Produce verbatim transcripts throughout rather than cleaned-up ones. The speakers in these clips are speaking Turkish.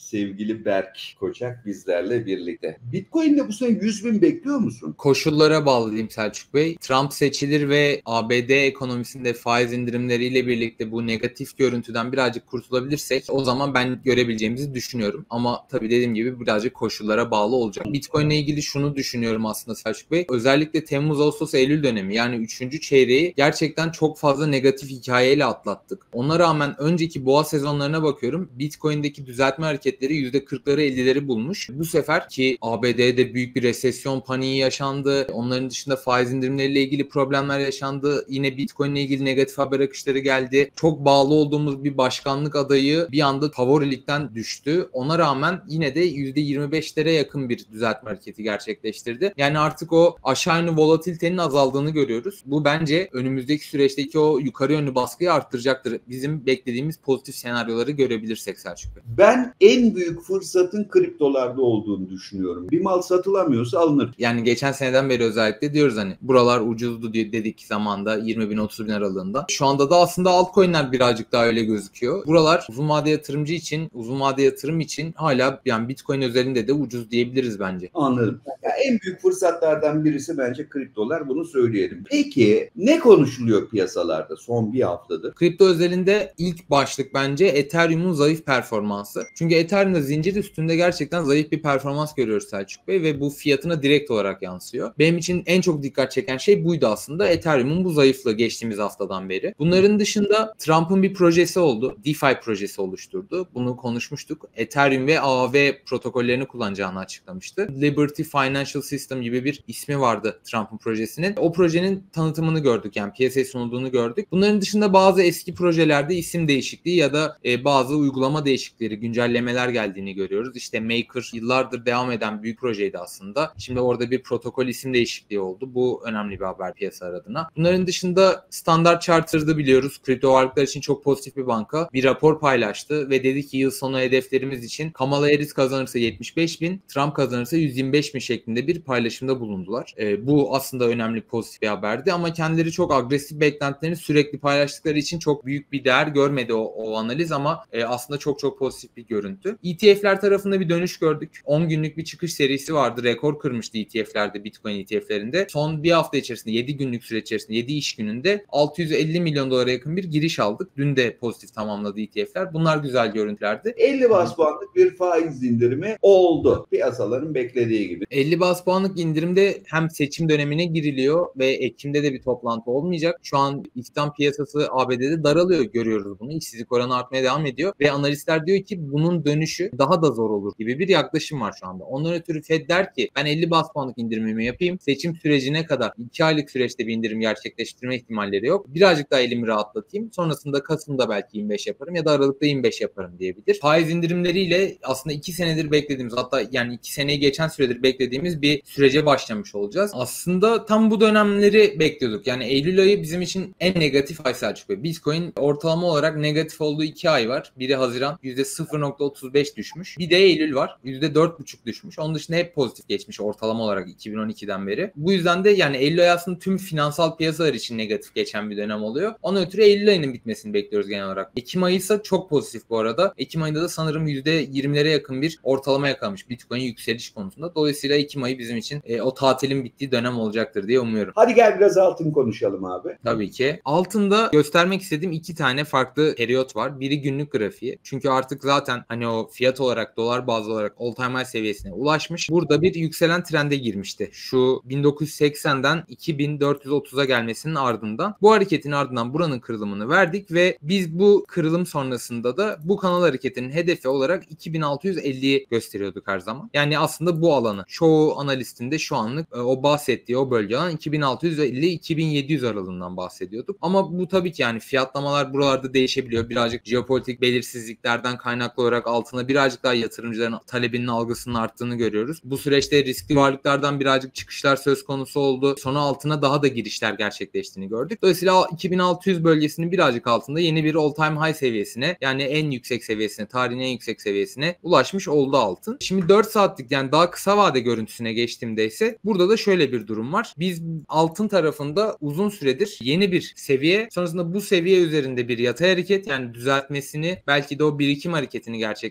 sevgili Berk Koçak bizlerle birlikte. Bitcoin'de bu sene yüz bin bekliyor musun? Koşullara bağlı diyeyim Selçuk Bey. Trump seçilir ve A B D ekonomisinde faiz indirimleriyle birlikte bu negatif görüntüden birazcık kurtulabilirsek o zaman ben görebileceğimizi düşünüyorum. Ama tabii dediğim gibi birazcık koşullara bağlı olacak. Bitcoin ile ilgili şunu düşünüyorum aslında Selçuk Bey. Özellikle Temmuz, Ağustos, Eylül dönemi yani üçüncü çeyreği gerçekten çok fazla negatif hikayeyle atlattık. Ona rağmen önceki boğa sezonlarına bakıyorum. Bitcoin'deki düzeltme hareketleri yüzde kırkları ellileri bulmuş. Bu sefer ki A B D'de büyük bir resesyon paniği yaşandı. Onların dışında faiz indirimleriyle ilgili problemler yaşandı. Yine Bitcoin ile ilgili negatif haber akışları geldi. Çok bağlı olduğumuz bir başkanlık adayı bir anda favorilikten düştü. Ona rağmen yine de yüzde yirmi beşlere yakın bir düzeltme hareketi gerçekleştirdi. Yani artık o aşağı yönlü volatilitenin azaldığını görüyoruz. Bu bence önümüzdeki süreçteki o yukarı yönlü baskıyı arttıracaktır. Bizim beklediğimiz pozitif senaryoları görebilirsek Selçuk Bey. Ben en büyük fırsatın kriptolarda olduğunu düşünüyorum. Bir mal satılamıyorsa alınır. Yani geçen seneden beri özellikle diyoruz hani buralar ucuzdu diye dedik zamanda yirmi bin otuz bin aralığında. Şu anda da aslında altcoin'ler birazcık daha öyle gözüküyor. Buralar uzun vade yatırımcı için, uzun vade yatırım için hala yani Bitcoin özelinde de ucuz diyebiliriz bence. Anladım. Ya en büyük fırsatlardan birisi bence kriptolar, bunu söyleyelim. Peki ne konuşuluyor piyasalarda son bir haftadır? Kripto özelinde ilk başlık bence Ethereum'un zayıf performansı. Çünkü Ethereum'da zincir üstünde gerçekten zayıf bir performans görüyoruz Selçuk Bey ve bu fiyatına direkt olarak yansıyor. Benim için en çok dikkat çeken şey buydu aslında. Ethereum'un bu zayıflığı geçtiğimiz haftadan beri. Bunların dışında Trump'ın bir projesi oldu. DeFi projesi oluşturdu. Bunu konuşmuştuk. Ethereum ve A A V protokollerini kullanacağını açıklamıştı. Liberty Financial System gibi bir ismi vardı Trump'ın projesinin. O projenin tanıtımını gördük, yani piyasaya sunulduğunu gördük. Bunların dışında bazı eski projelerde isim değişikliği ya da e, bazı uygulama değişiklikleri, güncellemeler geldiğini görüyoruz. İşte Maker yıllardır devam eden büyük projeydi aslında. Şimdi orada bir protokol isim değişikliği oldu. Bu önemli bir haber piyasa adına. Bunların dışında Standard Chartered'ı biliyoruz. Kripto varlıklar için çok pozitif bir banka. Bir rapor paylaştı ve dedi ki yıl sonu hedeflerimiz için Kamala Harris kazanırsa yetmiş beş bin, Trump kazanırsa yüz yirmi beş bin şeklinde bir paylaşımda bulundular. E, bu aslında önemli pozitif bir haberdi ama kendileri çok agresif beklentilerini sürekli paylaştıkları için çok büyük bir değer görmedi o, o analiz ama e, aslında çok çok pozitif bir görüntü. E T F'ler tarafında bir dönüş gördük. on günlük bir çıkış serisi vardı. Rekor kırmıştı E T F'lerde, Bitcoin E T F'lerinde. Son bir hafta içerisinde, yedi günlük süreç içerisinde, yedi iş gününde altı yüz elli milyon dolara yakın bir giriş aldık. Dün de pozitif tamamladı E T F'ler. Bunlar güzel görüntülerdi. elli bas puanlık bir faiz indirimi oldu. Piyasaların beklediği gibi. elli bas puanlık indirimde hem seçim dönemine giriliyor ve Ekim'de de bir toplantı olmayacak. Şu an istihdam piyasası A B D'de daralıyor, görüyoruz bunu. İşsizlik oranı artmaya devam ediyor ve analistler diyor ki bunun dönüşü daha da zor olur gibi bir yaklaşım var şu anda. Ondan ötürü Fed der ki ben elli bas puanlık indirimimi yapayım. Seçim sürecine kadar iki aylık süreçte bir indirim gerçekleştirme ihtimalleri yok. Birazcık daha elimi rahatlatayım. Sonrasında Kasım'da belki yirmi beş yaparım ya da Aralık'ta yirmi beş yaparım diyebilir. Faiz indirimleriyle aslında iki senedir beklediğimiz, hatta yani iki seneyi geçen süredir beklediğimiz bir sürece başlamış olacağız. Aslında tam bu dönemleri bekliyorduk. Yani Eylül ayı bizim için en negatif ay Selçuk Bey. Bitcoin ortalama olarak negatif olduğu iki ay var. Biri Haziran yüzde sıfır nokta otuz beş düşmüş. Bir de Eylül var. yüzde dört buçuk düşmüş. Onun dışında hep pozitif geçmiş ortalama olarak iki bin on ikiden beri. Bu yüzden de yani Eylül ayı aslında tüm finansal piyasalar için negatif geçen bir dönem oluyor. Ona ötürü Eylül ayının bitmesini bekliyoruz genel olarak. Ekim ayı ise çok pozitif bu arada. Ekim ayında da sanırım yüzde yirmilere yakın bir ortalama yakalamış Bitcoin yükseliş konusunda. Dolayısıyla Ekim ayı bizim için e, o tatilin bittiği dönem olacaktır diye umuyorum. Hadi gel biraz altın konuşalım abi. Tabii ki. Altında göstermek istediğim iki tane farklı periyot var. Biri günlük grafiği. Çünkü artık zaten hani o fiyat olarak, dolar bazlı olarak all time high seviyesine ulaşmış. Burada bir yükselen trende girmişti. Şu bin dokuz yüz seksenden iki bin dört yüz otuza gelmesinin ardından. Bu hareketin ardından buranın kırılımını verdik ve biz bu kırılım sonrasında da bu kanal hareketinin hedefi olarak iki bin altı yüz elliyi gösteriyorduk her zaman. Yani aslında bu alanı çoğu analistin de şu anlık e, o bahsettiği o bölgeden iki bin altı yüz elli iki bin yedi yüz aralığından bahsediyorduk. Ama bu tabii ki yani fiyatlamalar buralarda değişebiliyor. Birazcık jeopolitik belirsizliklerden kaynaklı olarak altına birazcık daha yatırımcıların talebinin algısının arttığını görüyoruz. Bu süreçte riskli varlıklardan birazcık çıkışlar söz konusu oldu. Sonra altına daha da girişler gerçekleştiğini gördük. Dolayısıyla iki bin altı yüz bölgesinin birazcık altında yeni bir all time high seviyesine, yani en yüksek seviyesine, tarihin en yüksek seviyesine ulaşmış oldu altın. Şimdi dört saatlik yani daha kısa vade görüntüsüne geçtiğimde ise burada da şöyle bir durum var. Biz altın tarafında uzun süredir yeni bir seviye, sonrasında bu seviye üzerinde bir yatay hareket, yani düzeltmesini, belki de o birikim hareketini gerçekleştirdik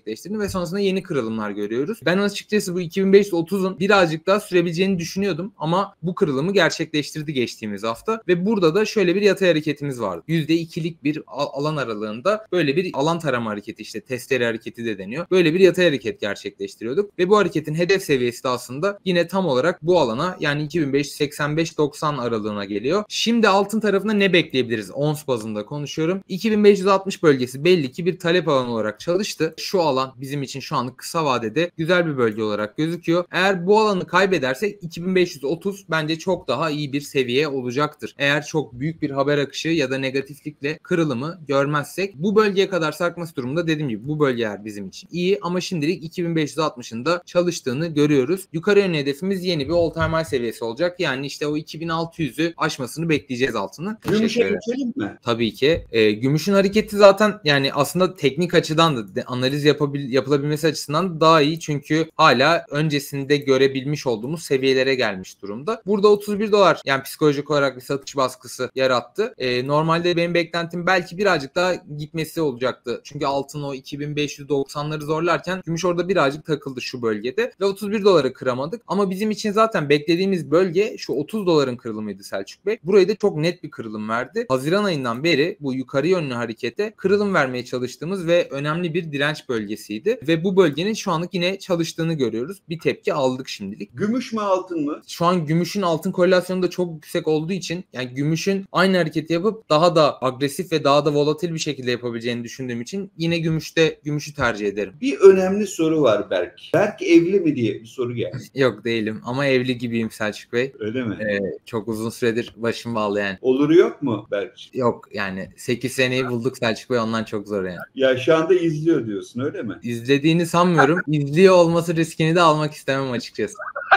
gerçekleştirdi ve sonrasında yeni kırılımlar görüyoruz. Ben açıkçası bu iki bin beş yüz otuzun birazcık daha sürebileceğini düşünüyordum ama bu kırılımı gerçekleştirdi geçtiğimiz hafta ve burada da şöyle bir yatay hareketimiz vardı. yüzde ikilik bir alan aralığında böyle bir alan tarama hareketi, işte testere hareketi de deniyor. Böyle bir yatay hareket gerçekleştiriyorduk ve bu hareketin hedef seviyesi de aslında yine tam olarak bu alana, yani iki bin beş yüz seksen beş doksan aralığına geliyor. Şimdi altın tarafında ne bekleyebiliriz? Ons bazında konuşuyorum. iki bin beş yüz altmış bölgesi belli ki bir talep alanı olarak çalıştı. Şu alan bizim için şu anlık kısa vadede güzel bir bölge olarak gözüküyor. Eğer bu alanı kaybedersek iki bin beş yüz otuz bence çok daha iyi bir seviye olacaktır. Eğer çok büyük bir haber akışı ya da negatiflikle kırılımı görmezsek, bu bölgeye kadar sarkması durumunda dediğim gibi bu bölgeler bizim için iyi ama şimdilik iki bin beş yüz altmışın da çalıştığını görüyoruz. Yukarı yönlü hedefimiz yeni bir all time high seviyesi olacak. Yani işte o iki bin altı yüzü aşmasını bekleyeceğiz altını. Gümüşe geçelim mi? Tabii ki. E, gümüşün hareketi zaten yani aslında teknik açıdan da analiz yapabil, yapılabilmesi açısından daha iyi. Çünkü hala öncesinde görebilmiş olduğumuz seviyelere gelmiş durumda. Burada otuz bir dolar yani psikolojik olarak bir satış baskısı yarattı. E, normalde benim beklentim belki birazcık daha gitmesi olacaktı. Çünkü altın o iki bin beş yüz doksanları zorlarken gümüş orada birazcık takıldı şu bölgede ve otuz bir doları kıramadık. Ama bizim için zaten beklediğimiz bölge şu otuz doların kırılımıydı Selçuk Bey. Burayı da çok net bir kırılım verdi. Haziran ayından beri bu yukarı yönlü harekete kırılım vermeye çalıştığımız ve önemli bir direnç bölgesiydi. Ve bu bölgenin şu anlık yine çalıştığını görüyoruz. Bir tepki aldık şimdilik. Gümüş mü altın mı? Şu an gümüşün altın korelasyonu da çok yüksek olduğu için yani gümüşün aynı hareketi yapıp daha da agresif ve daha da volatil bir şekilde yapabileceğini düşündüğüm için yine gümüşte gümüşü tercih ederim. Bir önemli soru var Berk. Berk evli mi diye bir soru geldi. Yok değilim ama evli gibiyim Selçuk Bey. Öyle mi? Ee, çok uzun süredir başım bağlı yani. Oluru yok mu Berk? Yok yani sekiz seneyi bulduk Selçuk Bey, ondan çok zor yani. Ya şu anda izliyor diyorsun öyle mi? İzlediğini sanmıyorum. İzliyor olması riskini de almak istemem açıkçası.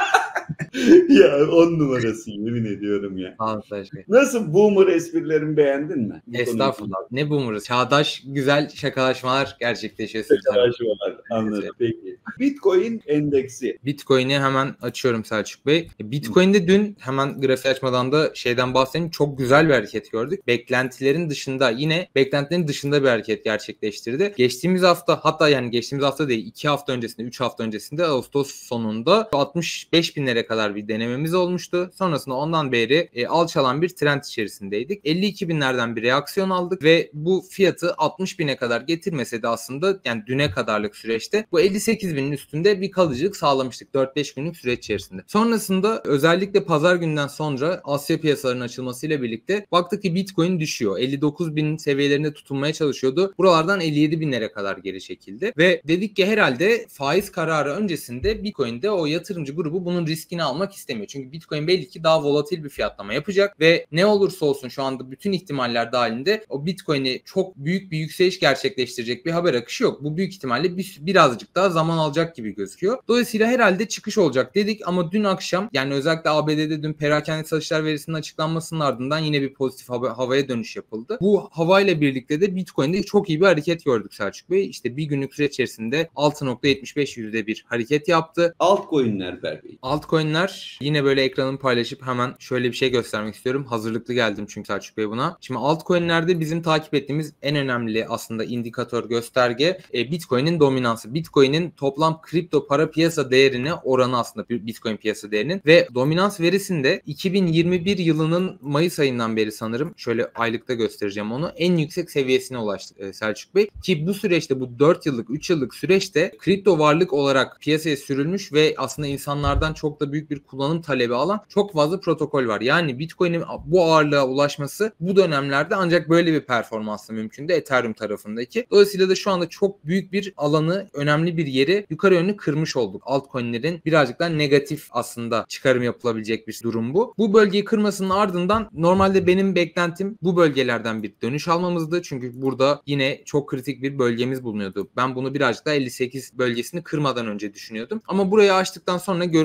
Ya on numarası yemin ediyorum ya. Sağ olun Selçuk Bey. Nasıl boomer esprilerimi beğendin mi? Bu Estağfurullah. Ne boomer'ız. Çağdaş güzel şakalaşmalar gerçekleşiyor. Şakalaşmalar. Anladım. Peki. Bitcoin endeksi. Bitcoin'i hemen açıyorum Selçuk Bey. Bitcoin'de dün hemen grafiği açmadan da şeyden bahsedeyim. Çok güzel bir hareket gördük. Beklentilerin dışında, yine beklentilerin dışında bir hareket gerçekleştirdi. Geçtiğimiz hafta, hatta yani geçtiğimiz hafta değil, iki hafta öncesinde, üç hafta öncesinde Ağustos sonunda altmış beş binlere kadar bir denememiz olmuştu. Sonrasında ondan beri e, alçalan bir trend içerisindeydik. elli iki binlerden bir reaksiyon aldık ve bu fiyatı altmış bine kadar getirmese de aslında yani düne kadarlık süreçte bu elli sekiz binin üstünde bir kalıcılık sağlamıştık dört beş günlük süreç içerisinde. Sonrasında özellikle pazar günden sonra Asya piyasalarının açılmasıyla birlikte baktık ki Bitcoin düşüyor. elli dokuz bin seviyelerinde tutunmaya çalışıyordu. Buralardan elli yedi binlere kadar geri çekildi ve dedik ki herhalde faiz kararı öncesinde Bitcoin'de o yatırımcı grubu bunun riskini almak istemiyor. Çünkü Bitcoin belli ki daha volatil bir fiyatlama yapacak ve ne olursa olsun şu anda bütün ihtimaller dahilinde o Bitcoin'i çok büyük bir yükseliş gerçekleştirecek bir haber akışı yok. Bu büyük ihtimalle bir, birazcık daha zaman alacak gibi gözüküyor. Dolayısıyla herhalde çıkış olacak dedik ama dün akşam, yani özellikle A B D'de dün perakende satışlar verisinin açıklanmasının ardından yine bir pozitif hava, havaya dönüş yapıldı. Bu havayla birlikte de Bitcoin'de çok iyi bir hareket gördük Selçuk Bey. İşte bir günlük süreç içerisinde altı nokta yetmiş beş yüzde bir hareket yaptı. Altcoin'ler Berk Bey. Altcoin'ler, yine böyle ekranımı paylaşıp hemen şöyle bir şey göstermek istiyorum. Hazırlıklı geldim çünkü Selçuk Bey buna. Şimdi altcoin'lerde bizim takip ettiğimiz en önemli aslında indikatör, gösterge e, Bitcoin'in dominansı. Bitcoin'in toplam kripto para piyasa değerine oranı aslında Bitcoin piyasa değerinin ve dominans verisinde iki bin yirmi bir yılının Mayıs ayından beri sanırım, şöyle aylıkta göstereceğim onu, en yüksek seviyesine ulaştı e, Selçuk Bey. Ki bu süreçte, bu dört yıllık üç yıllık süreçte kripto varlık olarak piyasaya sürülmüş ve aslında insanlardan çok da büyük bir kullanım talebi alan çok fazla protokol var. Yani Bitcoin'in bu ağırlığa ulaşması bu dönemlerde ancak böyle bir performansla mümkündü Ethereum tarafındaki. Dolayısıyla da şu anda çok büyük bir alanı, önemli bir yeri yukarı yönlü kırmış olduk. Altcoin'lerin birazcık daha negatif aslında çıkarım yapılabilecek bir durum bu. Bu bölgeyi kırmasının ardından normalde benim beklentim bu bölgelerden bir dönüş almamızdı. Çünkü burada yine çok kritik bir bölgemiz bulunuyordu. Ben bunu birazcık daha elli sekiz bölgesini kırmadan önce düşünüyordum. Ama burayı açtıktan sonra görünen o ki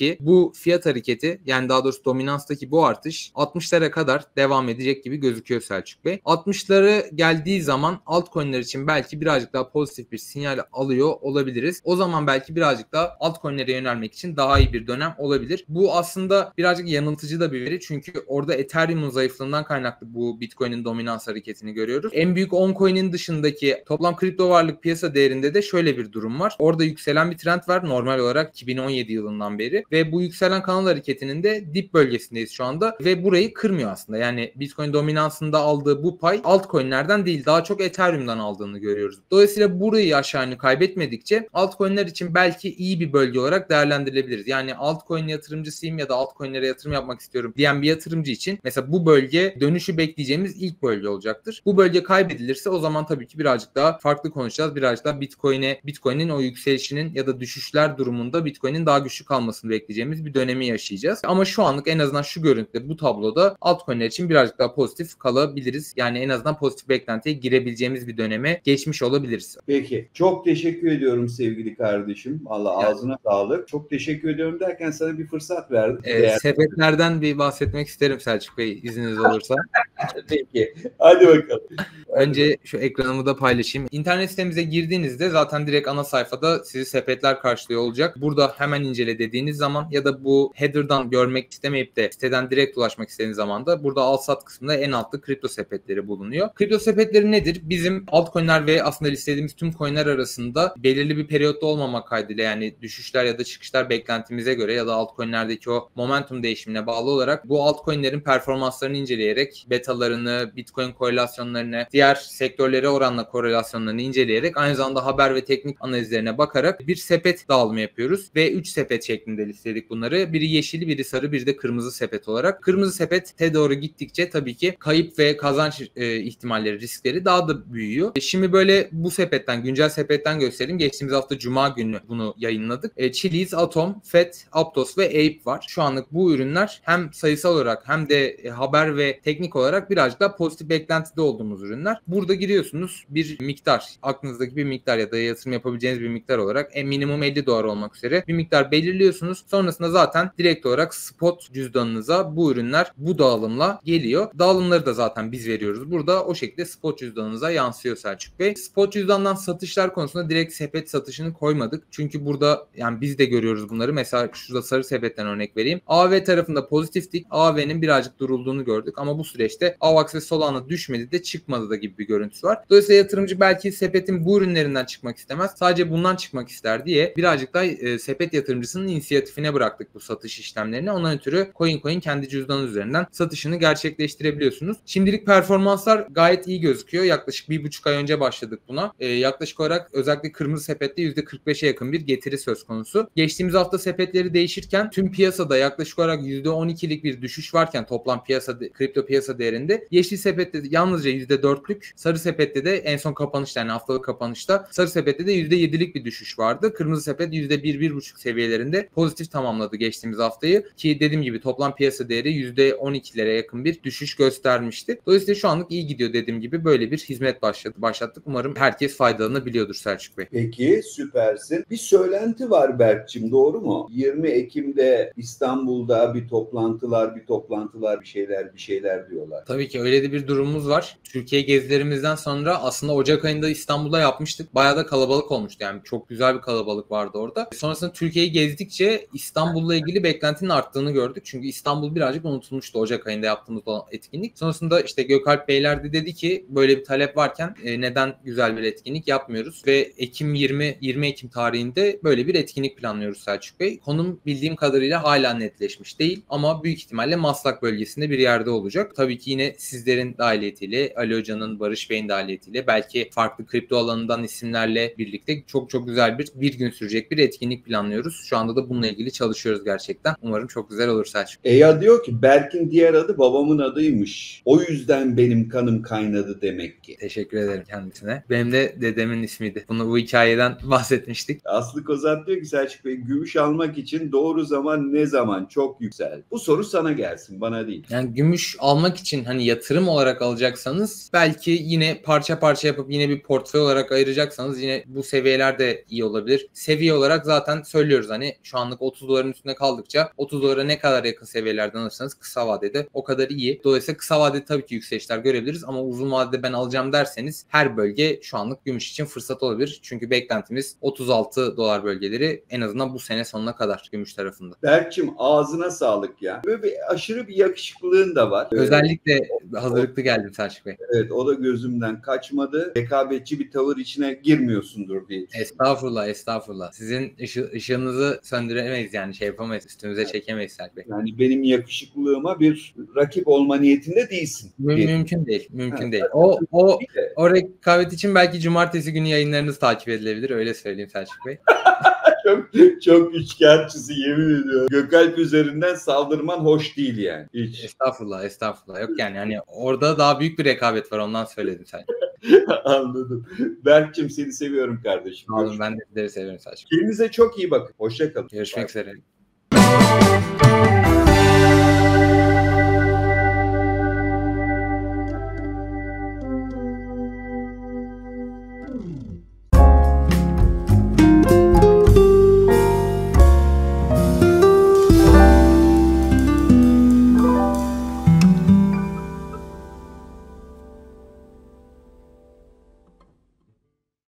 belki bu fiyat hareketi, yani daha doğrusu dominanstaki bu artış altmışlara kadar devam edecek gibi gözüküyor Selçuk Bey. altmışlara geldiği zaman altcoin'ler için belki birazcık daha pozitif bir sinyal alıyor olabiliriz. O zaman belki birazcık daha altcoin'lere yönelmek için daha iyi bir dönem olabilir. Bu aslında birazcık yanıltıcı da bir veri, çünkü orada Ethereum'un zayıflığından kaynaklı bu Bitcoin'in dominans hareketini görüyoruz. En büyük on coin'in dışındaki toplam kripto varlık piyasa değerinde de şöyle bir durum var. Orada yükselen bir trend var normal olarak iki bin on yedi yılından beri ve bu yükselen kanal hareketinin de dip bölgesindeyiz şu anda ve burayı kırmıyor aslında. Yani Bitcoin dominansında aldığı bu pay altcoin'lerden değil, daha çok Ethereum'dan aldığını görüyoruz. Dolayısıyla burayı aşağı yönlü kaybetmedikçe altcoin'ler için belki iyi bir bölge olarak değerlendirilebiliriz. Yani altcoin yatırımcısıyım ya da altcoin'lere yatırım yapmak istiyorum diyen bir yatırımcı için mesela bu bölge dönüşü bekleyeceğimiz ilk bölge olacaktır. Bu bölge kaybedilirse o zaman tabii ki birazcık daha farklı konuşacağız. Birazcık daha Bitcoin'e, Bitcoin'in o yükselişinin ya da düşüşler durumunda Bitcoin'in daha güçlü kalmasını bekleyeceğimiz bir dönemi yaşayacağız. Ama şu anlık en azından şu görüntüde, bu tabloda altcoin'ler için birazcık daha pozitif kalabiliriz. Yani en azından pozitif beklentiye girebileceğimiz bir döneme geçmiş olabiliriz. Peki. Çok teşekkür ediyorum sevgili kardeşim. Allah yani, ağzına sağlık. Çok teşekkür ediyorum derken sana bir fırsat verdim. Ee, sepetlerden bir bahsetmek isterim Selçuk Bey, izniniz olursa. Peki. Hadi bakalım. Önce şu ekranımı da paylaşayım. İnternet sitemize girdiğinizde zaten direkt ana sayfada sizi sepetler karşılıyor olacak. Burada hemen incele dediğiniz zaman ya da bu header'dan görmek istemeyip de siteden direkt ulaşmak istediğiniz zaman da burada al sat kısmında en altta kripto sepetleri bulunuyor. Kripto sepetleri nedir? Bizim altcoin'ler ve aslında listediğimiz tüm coin'ler arasında belirli bir periyotta olmamak kaydıyla, yani düşüşler ya da çıkışlar beklentimize göre ya da altcoin'lerdeki o momentum değişimine bağlı olarak bu altcoin'lerin performanslarını inceleyerek, betalarını, Bitcoin korelasyonlarını, diğer sektörlere oranla korelasyonlarını inceleyerek, aynı zamanda haber ve teknik analizlerine bakarak bir sepet dağılımı yapıyoruz ve üç sepet şeklinde listeledik bunları. Biri yeşil, biri sarı, biri de kırmızı sepet olarak. Kırmızı sepete doğru gittikçe tabii ki kayıp ve kazanç e, ihtimalleri, riskleri daha da büyüyor. E, şimdi böyle bu sepetten, güncel sepetten göstereyim. Geçtiğimiz hafta Cuma günü bunu yayınladık. E, Chiliz, Atom, F E T, Aptos ve Ape var. Şu anlık bu ürünler hem sayısal olarak hem de e, haber ve teknik olarak birazcık daha pozitif beklentide olduğumuz ürünler. Burada giriyorsunuz, bir miktar, aklınızdaki bir miktar ya da yatırım yapabileceğiniz bir miktar olarak en minimum elli dolar olmak üzere bir miktar belirliyorsunuz. Sonrasında zaten direkt olarak spot cüzdanınıza bu ürünler bu dağılımla geliyor. Dağılımları da zaten biz veriyoruz. Burada o şekilde spot cüzdanınıza yansıyor Selçuk Bey. Spot cüzdandan satışlar konusunda direkt sepet satışını koymadık. Çünkü burada yani biz de görüyoruz bunları. Mesela şurada sarı sepetten örnek vereyim. A V tarafında pozitiftik. A V'nin birazcık durulduğunu gördük ama bu süreçte AVAX ve Solana düşmedi de çıkmadı da gibi bir görüntüsü var. Dolayısıyla yatırımcı belki sepetin bu ürünlerinden çıkmak istemez. Sadece bundan çıkmak ister diye birazcık da e, sepet yatırımcısının inisiyatifine bıraktık bu satış işlemlerini. Ondan ötürü coin coin kendi cüzdanı üzerinden satışını gerçekleştirebiliyorsunuz. Şimdilik performanslar gayet iyi gözüküyor. Yaklaşık bir buçuk ay önce başladık buna. E, yaklaşık olarak özellikle kırmızı sepette yüzde kırk beşe yakın bir getiri söz konusu. Geçtiğimiz hafta sepetleri değişirken tüm piyasada yaklaşık olarak yüzde on ikilik bir düşüş varken toplam piyasa, kripto piyasa değerinde, yeşil sepette yalnızca yüzde dörtlük, sarı sepette de en son kapanışta, yani haftalık kapanışta sarı sepette de yüzde yedilik bir düşüş vardı. Kırmızı sepet yüzde bir bir buçuk seviyelerinde pozitif tamamladı geçtiğimiz haftayı ki dediğim gibi toplam piyasa değeri yüzde on ikilere yakın bir düşüş göstermişti. Dolayısıyla şu anlık iyi gidiyor, dediğim gibi böyle bir hizmet başladı, başlattık. Umarım herkes faydalanabiliyordur Selçuk Bey. Peki, süpersin. Bir söylenti var Berk'cim, doğru mu? yirmi Ekim'de İstanbul'da bir toplantılar, bir toplantılar, bir şeyler, bir şeyler diyorlar. Tabii ki öyle de bir durumumuz var. Türkiye gezilerimizden sonra aslında Ocak ayında İstanbul'da yapmıştık. Bayağı da kalabalık olmuştu. Yani çok güzel bir kalabalık vardı orada. Sonrasında Türkiye'yi gezdikçe İstanbul'la ilgili beklentinin arttığını gördük. Çünkü İstanbul birazcık unutulmuştu Ocak ayında yaptığımız o etkinlik. Sonrasında işte Gökalp Beyler de dedi ki böyle bir talep varken e, neden güzel bir etkinlik yapmıyoruz? Ve Ekim yirmi yirmi Ekim tarihinde böyle bir etkinlik planlıyoruz Selçuk Bey. Konum bildiğim kadarıyla hala netleşmiş değil ama büyük ihtimalle Maslak bölgesinde bir yerde olacak. Tabii ki yine sizlerin dahiliyetiyle, Ali Hoca'nın, Barış Bey'in dahiliyetiyle, belki farklı kripto alanından isimlerle birlikte çok çok güzel bir bir gün sürecek bir etkinlik planlıyoruz. Şu anda da bununla ilgili çalışıyoruz gerçekten. Umarım çok güzel olur Selçuk. Eya diyor ki Berk'in diğer adı babamın adıymış. O yüzden benim kanım kaynadı demek ki. Teşekkür ederim kendisine. Benim de dedemin ismiydi. Bunu bu hikayeden bahsetmiştik. Aslı Kozat diyor ki Selçuk Bey, gümüş almak için doğru zaman ne zaman? Çok yüksel. Bu soru sana gelsin, bana değil. Yani gümüş almak için için hani yatırım olarak alacaksanız belki yine parça parça yapıp yine bir portföy olarak ayıracaksanız yine bu seviyeler de iyi olabilir. Seviye olarak zaten söylüyoruz hani şu anlık otuz doların üstünde kaldıkça otuz dolara ne kadar yakın seviyelerden alırsanız kısa vadede o kadar iyi. Dolayısıyla kısa vadede tabii ki yükselişler görebiliriz ama uzun vadede ben alacağım derseniz her bölge şu anlık gümüş için fırsat olabilir. Çünkü beklentimiz otuz altı dolar bölgeleri en azından bu sene sonuna kadar gümüş tarafında. Berk'cim ağzına sağlık ya. Böyle bir aşırı bir yakışıklılığın da var. Özellikle hazırlıklı geldim Selçuk Bey. Evet, o da gözümden kaçmadı. Rekabetçi bir tavır içine girmiyorsundur diye düşünüyorum. Estağfurullah, estağfurullah. Sizin ışı, ışığınızı söndüremeyiz yani şey yapamayız, üstümüze çekemeyiz Selçuk Bey. Yani benim yakışıklılığıma bir rakip olma niyetinde değilsin. Mü- diye. mümkün değil, mümkün Ha, değil. O o Bir de o rekabet için belki cumartesi günü yayınlarınız takip edilebilir, öyle söyleyeyim Selçuk Bey. çok çok üçkağıtçısı, yemin ediyorum. Gökalp üzerinden saldırman hoş değil yani. Hiç. Estağfurullah, estağfurullah. Yok yani hani orada daha büyük bir rekabet var, ondan söyledim Selçuk. Anladım. Berk'cim seni seviyorum kardeşim. Sağ olun, ben de sizleri seviyorum Selçuk. Kendinize çok iyi bakın. Hoşça kalın. Görüşmek üzere.